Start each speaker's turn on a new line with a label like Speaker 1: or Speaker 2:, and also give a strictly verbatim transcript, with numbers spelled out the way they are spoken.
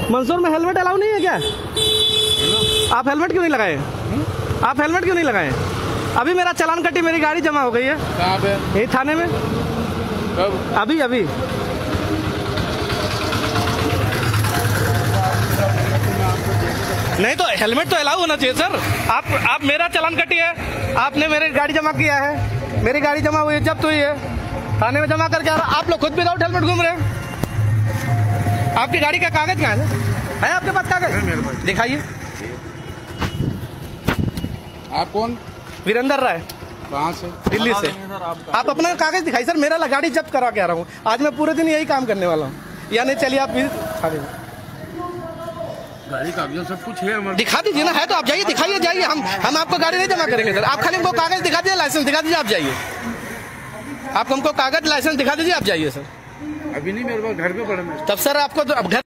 Speaker 1: मंसूर में helmet allow नहीं है क्या? आप हेलमेट क्यों नहीं लगाए? आप हेलमेट क्यों नहीं लगाए? अभी मेरा चालान कटी, मेरी गाड़ी जमा हो गई है।
Speaker 2: कहाँ पे?
Speaker 1: यही थाने में।
Speaker 2: कब?
Speaker 1: अभी अभी नहीं तो हेलमेट तो अलाउ होना चाहिए सर। आप आप मेरा चालान कटी है, आपने मेरी गाड़ी जमा किया है, मेरी गाड़ी जमा हुई है, जब्त हुई है, थाने में जमा करके आ रहा। आप लोग खुद विदाउट हेलमेट घूम रहे हैं। आपकी गाड़ी का कागज कहाँ है? है आपके पास कागज? दिखाइए।
Speaker 2: आप कौन?
Speaker 1: वीरेंद्र राय।
Speaker 2: कहाँ से?
Speaker 1: दिल्ली से। आप अपना कागज दिखाइए सर, मेरा गाड़ी जब्त करा के आ रहा हूँ। आज मैं पूरे दिन यही काम करने वाला हूँ। या नहीं चलिए आप भी
Speaker 2: गाड़ी कागज सब कुछ है हमारे।
Speaker 1: दिखा दीजिए ना, है तो आप जाइए, दिखाइए, जाइए। हम हम आपको गाड़ी नहीं जमा करेंगे सर। आप खाली हमको कागज दिखा दीजिए, लाइसेंस दिखा दीजिए, आप जाइए। आप हमको कागज लाइसेंस दिखा दीजिए, आप जाइए सर।
Speaker 2: अभी नहीं, मेरे पास घर पे पड़े।
Speaker 1: तब सर आपको तो अब घर